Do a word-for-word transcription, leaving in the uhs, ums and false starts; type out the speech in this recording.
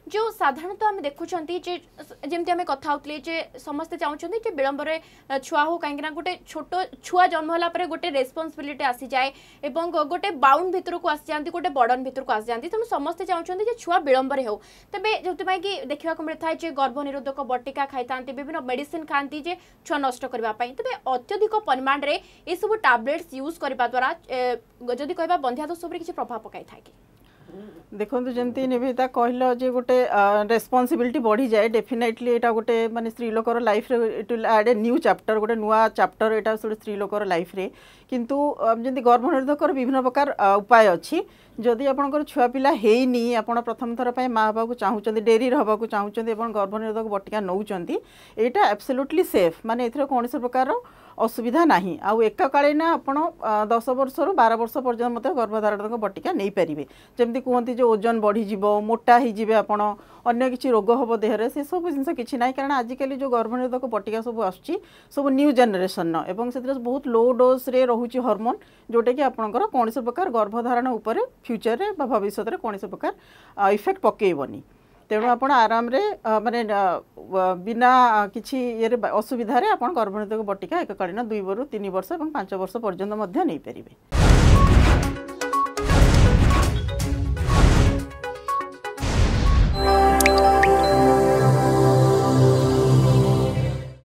जो साधारणतः आम देखुं जमी आम कथा होते समस्ते चाहते विलंब छुआ हो कहीं गोटे छोट छुआ जन्म है गोटे रेस्पॉन्सिबिलिटी आसी जाए और गोटे बाउंड भितर को आसी जाती गोटे बर्डन भितर को आसी जाती तेणु समस्ते चाहते छुआ विलंब हो तेज जो कि देखा मिलता है गर्भ निरोधक बटिका खाई था विभिन्न मेडिसिन खाती छुआ नष्ट करने तेज अत्यधिक परिमाण में ये सब टैबलेट्स यूज करने द्वारा जदि कह बंध्यादोष किसी प्रभाव पकाई था कि देखो जमी निवेदिता कहल जे गोटे रेस्पॉन्सिबिलिटी बढ़ी जाए डेफिनेटली एटा गोटे माने स्त्री लोकर लाइफ रे it will add a new chapter गोटे नुआ चैप्टर एटा स्त्री लोकर लाइफ रे किंतु जमी गर्भनिरोधक विभिन्न प्रकार उपाय अच्छी जदि आपंकर छुआ पिला हेनी आपण प्रथम थर पर माँ हाँ चाहते डेरी हवा चाहते गर्भनिरोधक बटिका नौकरी यहाँ एब्सोल्युटली सेफ माने एथर कौन प्रकार असुविधा नहीं आउ एककालीन आप दस वर्ष रु बारह वर्ष पर्यटन मत गर्भधारण बटिका नहीं पारे जमी कहते जो ओजन बढ़ीज मोटा होजिबे आपण अन्य किसी रोग हम देहरे से सब जिन किसी ना कारण आजिकल जो गर्भनिरोधक बटिका सब आसुची सब न्यू जेनेरेशन एवं से बहुत लो डोज रे रोचे हार्मोन जोटा कि आपंकर कौन प्रकार गर्भधारण उपर फ्यूचर रे भविष्य में कौन प्रकार इफेक्ट पकेबनी तेणु आप आराम रे माने बिना किसी ये असुविधा आप गर्भनिरोधक बटिका एककालीन दुई रु तीन वर्ष और पांच वर्ष पर्यंत नहीं पारे।